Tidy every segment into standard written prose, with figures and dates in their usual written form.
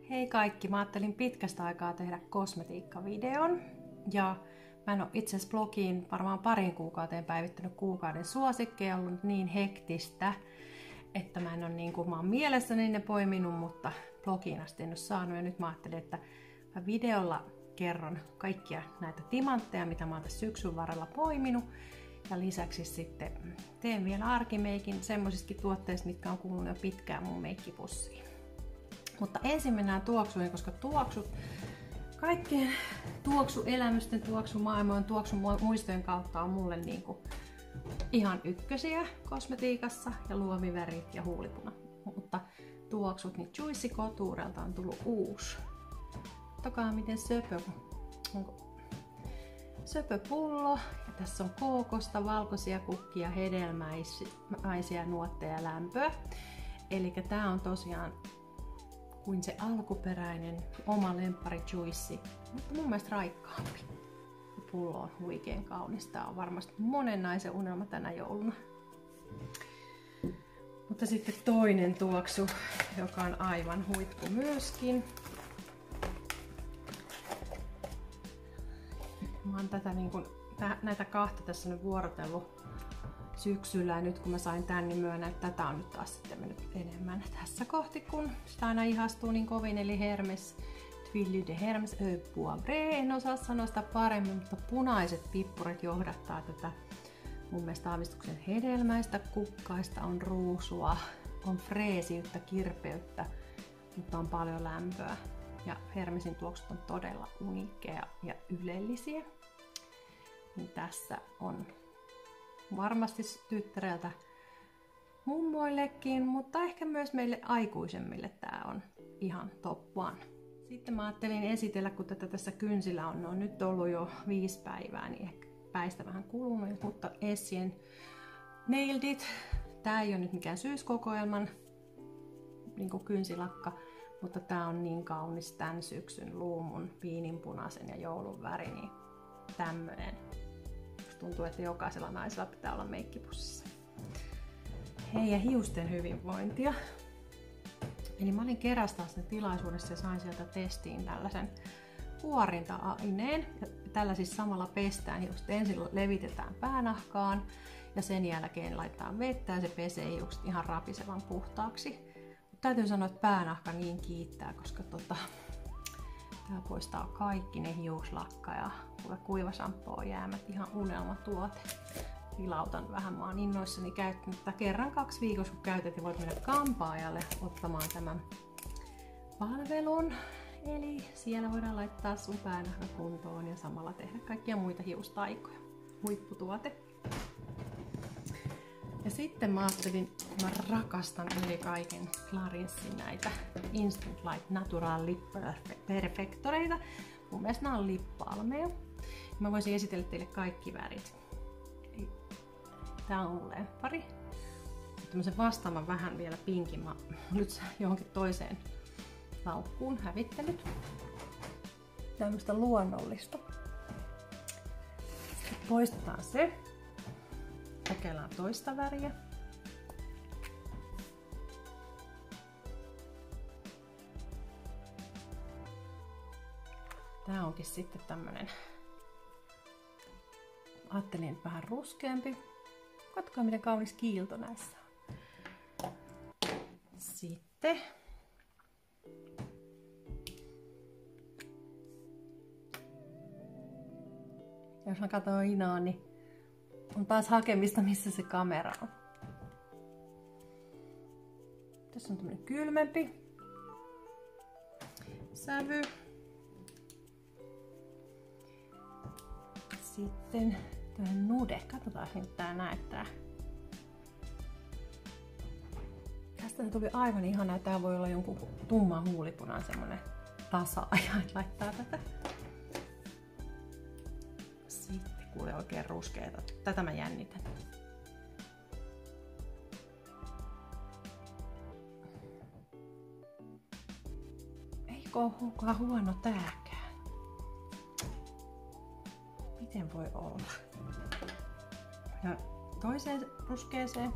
Hei kaikki, mä ajattelin pitkästä aikaa tehdä kosmetiikkavideon ja mä en ole itse asiassa blogiin varmaan parin kuukauteen päivittänyt kuukauden suosikkeja, ollut niin hektistä, että mä en ole mä oon mielessäni ne poiminut, mutta blogiin asti en ole saanut ja nyt mä ajattelin, että mä videolla kerron kaikkia näitä timantteja, mitä mä oon tässä syksyn varrella poiminut ja lisäksi sitten teen vielä arkimeikin semmoisista tuotteista, mitkä on kuulunut jo pitkään mun meikkipussiin. Mutta ensin mennään tuoksuihin, koska tuoksut, kaikkien tuoksuelämysten, tuoksumaailmojen, tuoksumuistojen kautta on mulle ihan ykkösiä kosmetiikassa ja luomivärit ja huulipuna. Mutta tuoksut, niin Juicy Couturelta on tullut uusi. Katsokaa miten söpö pullo. Ja tässä on kookosta, valkoisia kukkia, hedelmäisiä nuotteja ja lämpöä. Eli tää on tosiaan kuin se alkuperäinen oma lemppari Juicy, mutta mun mielestä raikkaampi. Pullo on huikean kaunis. Tää on varmasti monen naisen unelma tänä jouluna. Mutta sitten toinen tuoksu, joka on aivan huippu myöskin. Mä oon näitä kahta tässä nyt vuorotellut syksyllä ja nyt kun mä sain tän, niin myönnän, että tätä on nyt taas sitten mennyt enemmän tässä kohti, kun sitä aina ihastuu niin kovin, eli Hermes Tuiles de Hermes Poivre. En osaa sanoa sitä paremmin, mutta punaiset pippurit johdattaa tätä mun mielestä aavistuksen hedelmäistä, kukkaista, on ruusua, on freesiyttä, kirpeyttä, mutta on paljon lämpöä. Ja Hermesin tuoksut on todella uniikkeja ja ylellisiä. Niin tässä on varmasti tyttäreltä mummoillekin, mutta ehkä myös meille aikuisemmille tää on ihan top one. Sitten mä ajattelin esitellä, kun tätä tässä kynsillä on nyt ollut jo 5 päivää, niin ehkä päistä vähän kulunut, mutta Essien Nailed It. Tää ei ole nyt mikään syyskokoelman kynsilakka, mutta tää on niin kaunis tän syksyn luumun, viininpunaisen ja joulun väri, niin tämmönen. Tuntuu, että jokaisella naisella pitää olla meikkipussissa. Hei, ja hiusten hyvinvointia. Eli mä olin Kerastassa tilaisuudessa ja sain sieltä testiin tällaisen kuorinta-aineen. Ja tällä siis samalla pestään hiukset. Ensin levitetään päänahkaan ja sen jälkeen laitetaan vettä ja se pesee hiukset ihan rapisevan puhtaaksi. Mutta täytyy sanoa, että päänahka niin kiittää, koska tää poistaa kaikki ne hiuslakka ja kuivasampoo jäämät, ihan unelmatuote. Vilautan vähän, mä oon innoissani käyttänyt tätä kerran 2 viikossa, kun käytät ja voit mennä kampaajalle ottamaan tämän palvelun. Eli siellä voidaan laittaa sun päänahka kuntoon ja samalla tehdä kaikkia muita hiustaikoja. Huipputuote. Ja sitten mä ajattelin, mä rakastan yli kaiken Clarincen näitä Instant Light Natural Lip Perfectoreita. Mun mielestä nämä on lip-balmeja. Mä voisin esitellä teille kaikki värit. Eli tää on mun lemppari. Tämmösen vastaavan vähän vielä pinkin mä nyt johonkin toiseen laukkuun hävittänyt. Tämmöstä luonnollista. Sitten poistetaan se. Kokeillaan toista väriä. Tää onkin sitten tämmönen, ajattelin, että vähän ruskeampi. Katsokaa miten kaunis kiilto näissä on. Sitten jos mä katson Inaa, niin on taas hakemista, missä se kamera on. Tässä on tämmönen kylmempi sävy. Sitten tämmönen nude. Katsotaan, miltä tää näyttää. Tästä tuli aivan ihana. Tää voi olla jonkun tumman huulipunan semmonen tasaaja, että laittaa tätä. Sitten kuulee oikein ruskeeta. Tätä mä jännitän. Eikö ole huono tääkään? Miten voi olla? Ja toiseen ruskeeseen.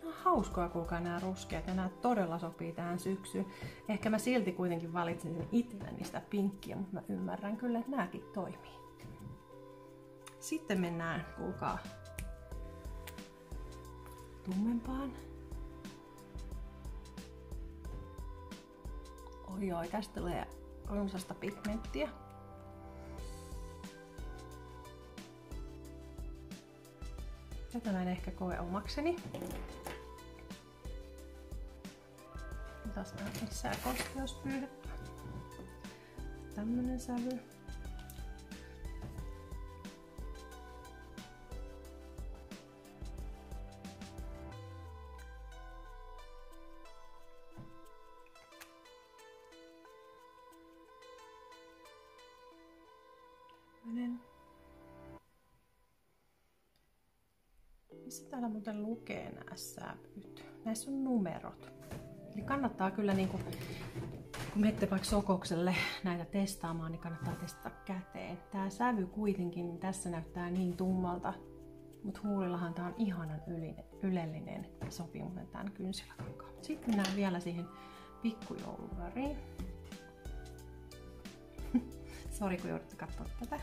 on hauskoa, kuulkaa nämä ruskeat ja nämä todella sopii tähän syksyyn. Ehkä mä silti kuitenkin valitsin itselleni sitä pinkkiä, mutta mä ymmärrän kyllä, että nääkin toimii. Sitten mennään, kuulkaa, tummempaan. Oi, tästä tulee runsasta pigmenttiä. Tätä mä en ehkä koe omakseni. Taas vähän lisää kosteuspyyhettä. Tämmönen sävy. Missä täällä muuten lukee nämä sävyt? Näissä on numerot. Eli kannattaa kyllä, kun menette vaikka Sokokselle näitä testaamaan, niin kannattaa testata käteen. Tää sävy kuitenkin tässä näyttää niin tummalta, mutta huulillahan tää on ihanan ylellinen. Sopii muuten tän kynsilakankaan. Sitten mennään vielä siihen pikkujouluväriin. Sori, kun joudutte katsoa tätä.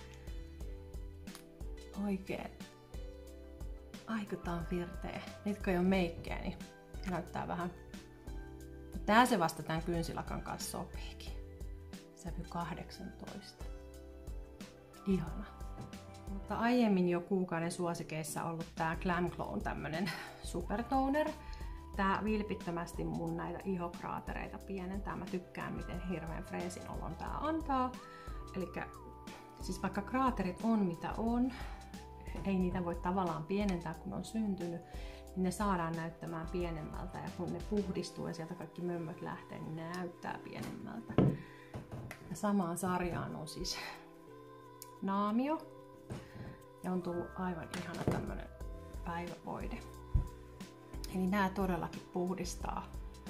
Oikein. Aiku, tää on virteä. Nyt kun ei ole meikkiä, niin näyttää vähän. Tää se vasta tän kynsilakan kanssa sopiikin. Sävy 18. Ihana. Mutta aiemmin jo kuukauden suosikeissa ollut tää Glam Glow, tämmönen supertoner. Tää vilpittömästi mun näitä ihokraatereita pienentää. Mä tykkään, miten hirveän freesin olon tää antaa. Elikkä siis vaikka kraaterit on mitä on, ei niitä voi tavallaan pienentää, kun on syntynyt, niin ne saadaan näyttämään pienemmältä, ja kun ne puhdistuu ja sieltä kaikki mömmöt lähtee, niin ne näyttää pienemmältä. Ja samaan sarjaan on siis naamio, ja on tullut aivan ihana tämmönen päivävoide. Eli nämä todellakin puhdistaa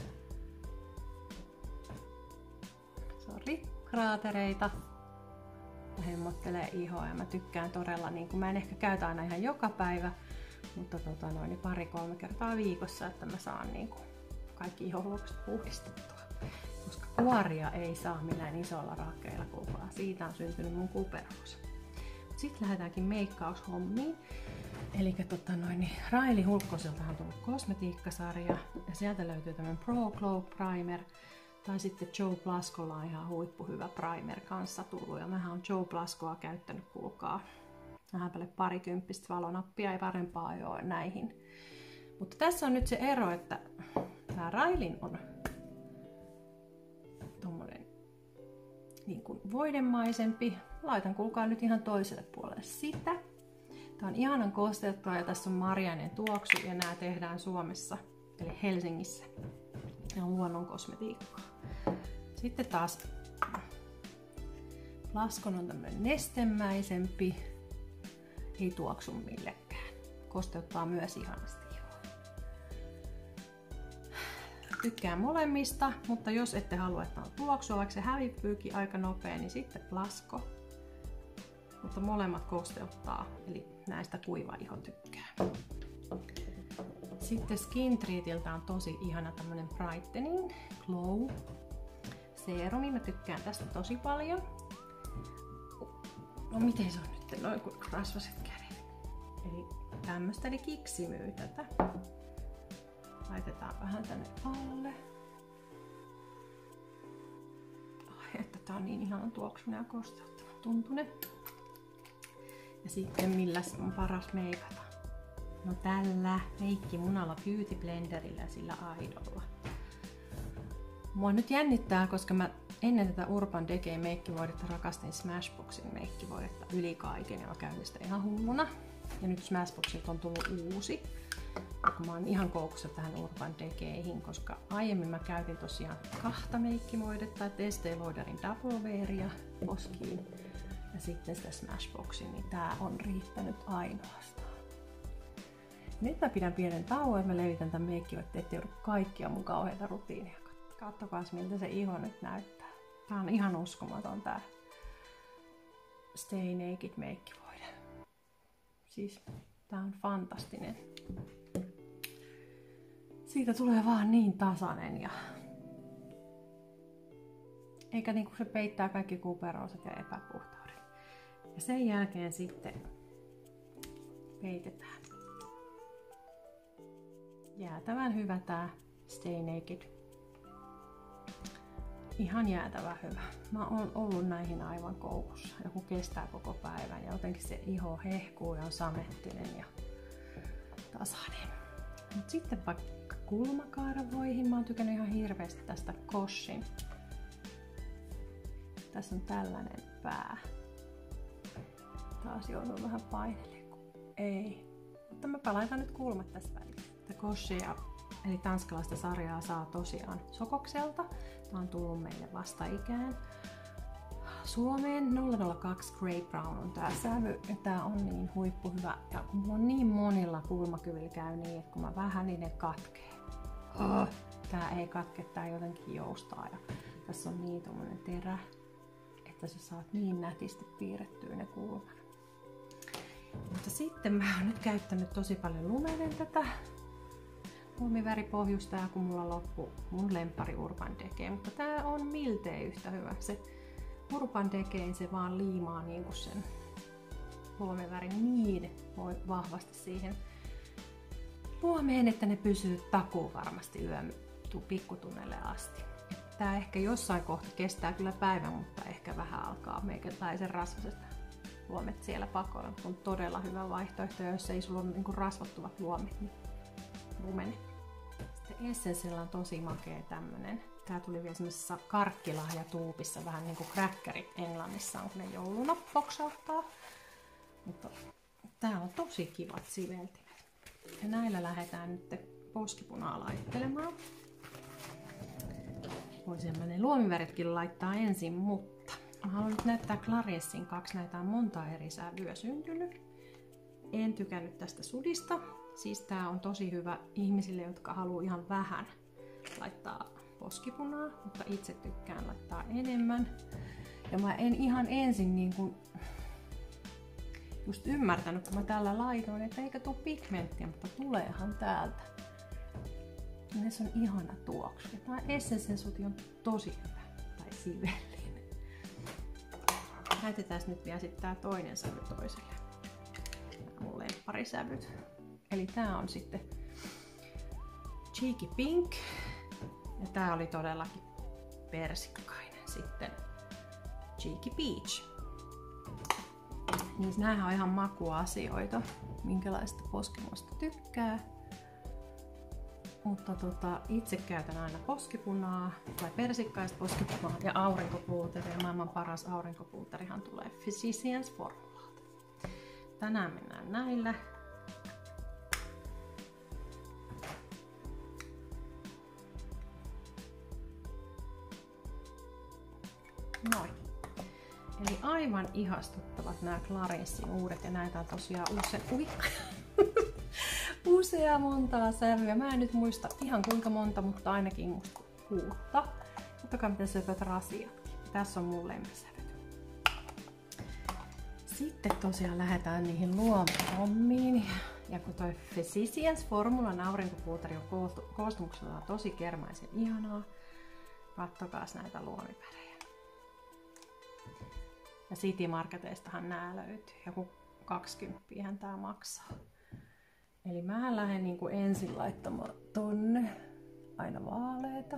kraatereita ja hemmottelee ihoa, ja mä tykkään todella, mä en ehkä käytä aina ihan joka päivä, mutta niin 2-3 kertaa viikossa, että mä saan kaikki iholukset puhdistettua. Koska kuoria ei saa millään isolla rahkeilla kuulkaa. Siitä on syntynyt mun kuperus. Sitten lähdetäänkin meikkaushommiin. Eli Raili Hulkkoselta on tullut kosmetiikkasarja, ja sieltä löytyy tämmönen Pro Glow Primer. Tai sitten Joe Blascolla on ihan huippuhyvä primer kanssa tullut, ja mähän on Joe Blascoa käyttänyt, kuulkaa, vähän paljon 20 valonappia, ei parempaa jo näihin. Mutta tässä on nyt se ero, että tää Railin on tommonen voidemaisempi. Laitan, kuulkaa, nyt ihan toiselle puolelle sitä. Tää on ihanan kosteuttua, ja tässä on marjainen tuoksu, ja nää tehdään Suomessa, eli Helsingissä. Ja on luonnon kosmetiikkaa. Sitten taas Blascon on tämmönen nestemäisempi, ei tuoksu millekään. Kosteuttaa myös ihanasti ihoa. Tykkään molemmista, mutta jos ette halua, että on tuoksua, vaikka se hävipyykin aika nopea, niin sitten Blasco. Mutta molemmat kosteuttaa, eli näistä kuiva iho tykkää. Sitten Skin Treatiltä on tosi ihana tämmönen Brightening Glow seerumi. Mä tykkään tästä tosi paljon. No miten se on nyt? Noin kuin rasvaset kädet. Eli tämmöstä, eli Kiksi myy tätä. Laitetaan vähän tänne alle. Ai, että tää on niin ihanan tuoksunen ja kosteuttavan tuntunen. Ja sitten milläs on paras meikata? No tällä meikkimunalla Beauty Blenderillä ja sillä aidolla. Mua nyt jännittää, koska mä ennen tätä Urban Decay meikkivoidetta rakastin Smashboxin meikkivoidetta yli kaiken, ja mä käytin sitä ihan hulluna. Ja nyt Smashboxilta on tullut uusi. Mä oon ihan koukussa tähän Urban Decayhin, koska aiemmin mä käytin tosiaan 2 meikkivoidetta, Estee Lauderin Double Wearia Poskiin ja sitten sitä Smashboxin, niin tää on riittänyt ainoastaan. Nyt mä pidän pienen tauon, että mä levitän tämän meikkivoitteen, ettei joudu kaikkia mun kauheita rutiinia. Katsokaas, miltä se iho nyt näyttää. Tää on ihan uskomaton tää Stay Naked meikkivoide. Siis tää on fantastinen. siitä tulee vaan niin tasainen ja eikä niinku se peittää kaikki kuperooset ja epäpuhtaudet. Ja sen jälkeen sitten peitetään. Jäätävän hyvä tää Stay Naked. Ihan jäätävän hyvä. Mä oon ollut näihin aivan koukussa. Joku kestää koko päivän ja jotenkin se iho hehkuu ja on samettinen ja tasainen. Mut sitten vaikka kulmakaaravoihin. Mä oon tykännyt ihan hirveästi tästä Koshin. Tässä on tällainen pää. Taas joudun vähän painelemaan, kun ei. Mutta mä laitan nyt kulmat tässä välissä. Koshia, eli tanskalaista sarjaa, saa tosiaan Sokokselta. Tämä on tullut meille vastikään Suomeen. 002 Grey Brown on tää sävy ja tää on niin huippuhyvä. Ja kun mulla on niin monilla kulmakyvillä käy niin, että kun mä vähän niin ne katkee. Tää ei katke, tää jotenkin joustaa ja tässä on niin tommonen terä, että sä saat niin nätisti piirrettyä ne kulmat. Mutta sitten mä oon nyt käyttänyt tosi paljon lumenen tätä luomiväripohjusta ja kun mulla loppu mun lemppari Urban Decay, mutta tää on miltei yhtä hyvä. Se Urban Decay, se vaan liimaa niinku sen luomivärin niin vahvasti siihen luomeen, että ne pysyy takuu varmasti yön pikkutunnelle asti. Tää ehkä jossain kohta kestää kyllä päivän, mutta ehkä vähän alkaa meikäläisen rasvaset luomet siellä pakolla. On todella hyvä vaihtoehto, jos ei sulla ole niinku rasvattuvat luomet, niin lumeni. Sitten Essensellä on tosi makea tämmönen. Tää tuli vielä semmoisessa karkkilahjatuupissa, vähän niinku crackerit Englannissa on, kun ne jouluna poksauttaa. Mutta täällä on tosi kivat siveltimet. Ja näillä lähdetään nyt poskipunaa laittelemaan. Voi semmoinen luomiväritkin laittaa ensin, mutta mä haluan nyt näyttää Clarincen kaksi. Näitä on monta eri sävyä syntynyt. En tykännyt tästä sudista. Siis tää on tosi hyvä ihmisille, jotka haluaa ihan vähän laittaa poskipunaa, mutta itse tykkään laittaa enemmän. Ja mä en ihan ensin niin kuin just ymmärtänyt, kun mä tällä laitoin, että eikä tuu pigmenttiä, mutta tuleehan täältä. Ja se on ihana tuoksu. Tää Essensen suti on tosi hyvä, tai sivellinen. Näytetään nyt vielä sitten tää toinen sävy toiselle. Mun lempparisävyt. Eli tää on sitten Cheeky Pink. Ja tää oli todellakin persikkainen. Sitten Cheeky Peach. Niin näähän on ihan makuasioita, minkälaista poskimusta tykkää. Mutta itse käytän aina poskipunaa tai persikkaista poskipunaa ja aurinkopuuteria. Maailman paras aurinkopuuterihan tulee Physicians Formulalta. Tänään mennään näillä. Noin. Eli aivan ihastuttavat nämä Clarincen uudet ja näitä on tosiaan usea montaa sävyä. Mä en nyt muista ihan kuinka monta, mutta ainakin musta 6. Katsokaa miten söpöt rasiatkin. Tässä on mun lempisävyt. Sitten tosiaan lähdetään niihin luomihommiin. Ja kun toi Physicians Formulan aurinkopuuteri on koostumukseltaan tosi kermaisen ihanaa, kattokaas näitä luomivärejä. Ja City Marketeistahan nää löytyy. Joku 20 tää maksaa. Eli mä lähden niinku ensin laittamaan tonne aina vaaleita.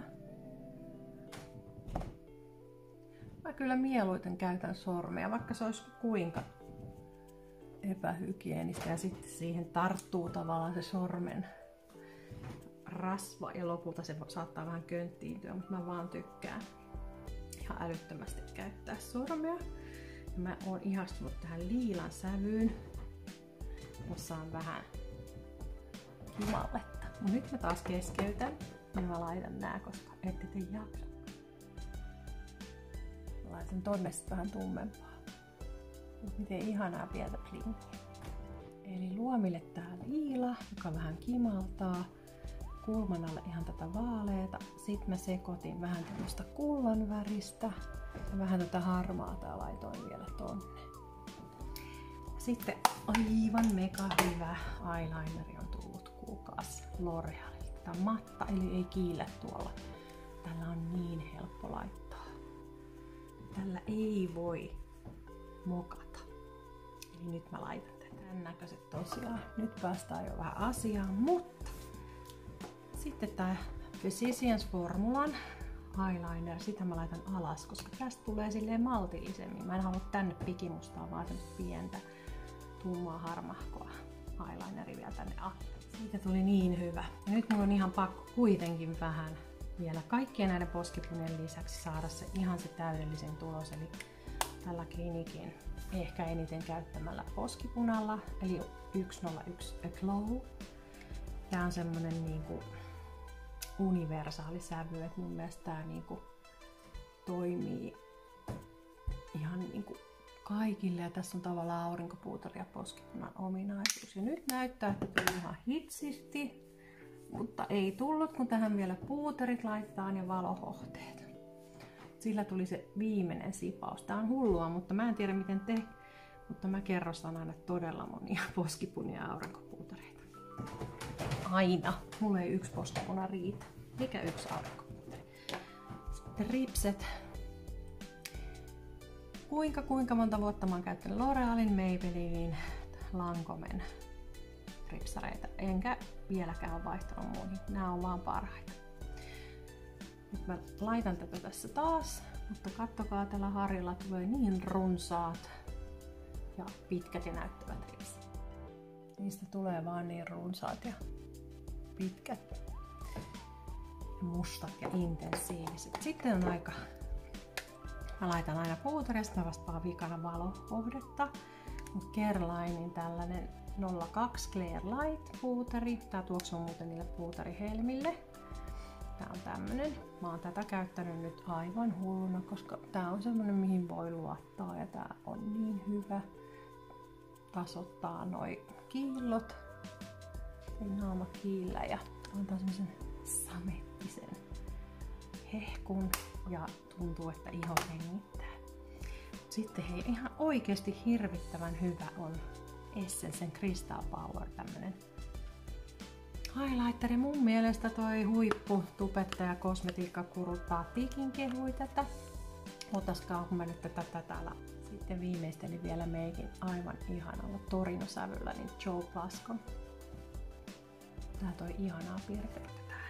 Mä kyllä mieluiten käytän sormea, vaikka se olisi kuinka epähygienistä. Ja sitten siihen tarttuu tavallaan se sormen rasva ja lopulta se saattaa vähän könttiintyä, mutta mä vaan tykkään ihan älyttömästi käyttää sormea. Ja mä oon ihastunut tähän liilan sävyyn, jossa on vähän kimalletta. Mut nyt mä taas keskeytän ja mä laitan nää, koska ette te jaksa. Mä laitan tonne sit vähän tummempaa. Mut miten ihanaa pientä blingiä. Eli luomille tää liila, joka vähän kimaltaa. Kulman alle ihan tätä vaaleeta. Sitten mä sekoitin vähän tämmöstä kullan väristä. Ja vähän tätä harmaata ja laitoin vielä tonne. Sitten aivan mega hyvä eyelineri on tullut, kuulkaas, L'Orealilta. oikeastaan matta, eli ei kiille tuolla. Tällä on niin helppo laittaa. Tällä ei voi mokata. Eli nyt mä laitan tämän näköiset tosiaan. Nyt päästään jo vähän asiaan, mutta sitten tää Physicians Formulan eyeliner, sitä mä laitan alas, koska tästä tulee silleen maltillisemmin. Mä en halua tänne pikimustaa, vaan tämmöistä pientä tummaa harmahkoa eyelineri vielä tänne alle. Siitä tuli niin hyvä. Ja nyt mulla on ihan pakko kuitenkin vähän vielä kaikkien näiden poskipunien lisäksi saada se ihan se täydellisen tulos, eli tällä Clinicin ehkä eniten käyttämällä poskipunalla, eli 101 Glow. Tää on semmonen niinku universaali sävy, että mun mielestä tää niinku toimii ihan niinku kaikille, ja tässä on tavallaan aurinkopuuteri ja poskipunan ominaisuus. Ja nyt näyttää, että tuli ihan hitsisti, mutta ei tullut, kun tähän vielä puuterit laittaa ja valohohteet. Sillä tuli se viimeinen sipaus. Tää on hullua, mutta mä en tiedä miten te, mutta mä kerrostan aina todella monia poskipunia ja aurinkopuutereita. Aina. Mulla ei yksi poskipuna riitä, eikä yksi aurinkopuuteri. Sitten ripset. Kuinka monta vuotta mä oon käyttänyt L'Orealin, Maybellinin, Lancomen ripsareita, enkä vieläkään ole vaihtanut muihin. Nää on vaan parhaita. Nyt mä laitan tätä tässä taas, mutta kattokaa, tällä harjalla tulee niin runsaat ja pitkät ja näyttävät ripsit. Niistä tulee vaan niin runsaat ja pitkät, mustat ja intensiiviset. Sitten on aika. Mä laitan aina puuteria, sitten mä vasta vaan vikana valohohdetta. Mut Carelinein tällainen 02 Clear Light puuteri. Tää tuoksuu muuten niille puuterihelmille. Tää on tämmönen. Mä oon tätä käyttänyt nyt aivan hulluna, koska tää on semmonen mihin voi luottaa ja tää on niin hyvä. Tasoittaa noi kiillot. Ei naama kiillä ja antaa semmosen samettisen hehkun ja tuntuu, että iho hengittää. Sitten hei, ihan oikeasti hirvittävän hyvä on Essencen Crystal Power, tämmönen highlighteri. Mun mielestä toi huippu tubettaja kosmetiikkakuru Tatikin kehui tätä. Otaskaa, kun mä nyt tätä täällä sitten viimeistelin vielä meikin aivan ihanalla Torino-sävyllä, niin Joe Plascon. Tää toi ihanaa piirteyttä tähän.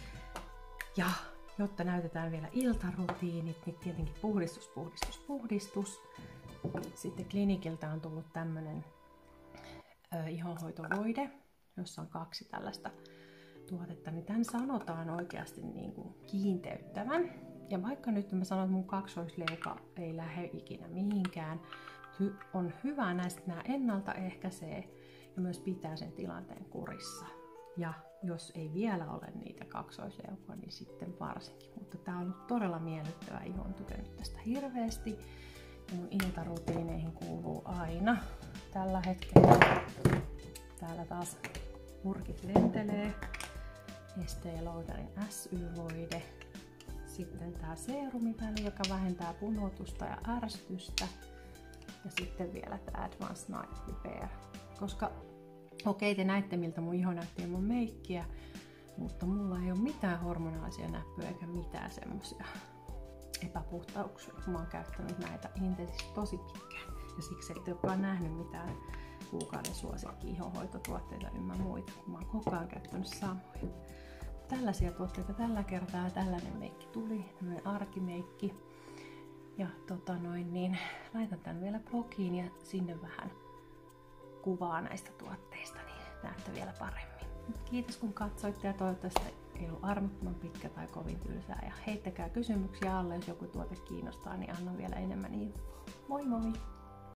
Ja jotta näytetään vielä iltarutiinit, niin tietenkin puhdistus. Sitten Cliniciltä on tullut tämmönen ihonhoitovoide, jossa on 2 tällaista tuotetta, niin tämän sanotaan oikeasti niin kuin kiinteyttävän. Ja vaikka nyt mä sanon, että mun kaksoisleuka ei lähde ikinä mihinkään, on hyvä näistä, että nämä ennaltaehkäisee ja myös pitää sen tilanteen kurissa. Ja jos ei vielä ole niitä kaksoisleukoja, niin sitten varsinkin. Mutta tää on ollut todella miellyttävä, iho on tykännyt tästä hirveästi. Ja mun iltarutiineihin kuuluu aina tällä hetkellä. Täällä taas purkit lentelee. Estee Lauderin SY-voide. Sitten tää seerumiväli, joka vähentää punotusta ja ärsytystä. Ja sitten vielä tää Advanced Night Repair. Koska okei, te näitte miltä mun iho näytti mun meikkiä, mutta mulla ei ole mitään hormonaalisia näppyjä eikä mitään semmosia epäpuhtauksia, kun mä oon käyttänyt näitä intensiivisesti tosi pitkään. Ja siksi ette olekaan nähnyt mitään kuukauden suosikki ihonhoitotuotteita ynnä muita, kun mä oon koko ajan käyttänyt samoja. Tällaisia tuotteita tällä kertaa, tällainen meikki tuli, tämmönen arkimeikki. Ja laitan tän vielä blogiin ja sinne vähän kuvaa näistä tuotteista, niin näette vielä paremmin. Kiitos kun katsoitte ja toivottavasti ei ollut armottoman pitkä tai kovin tylsää. Ja heittäkää kysymyksiä alle, jos joku tuote kiinnostaa, niin annan vielä enemmän infoa. Moi moi!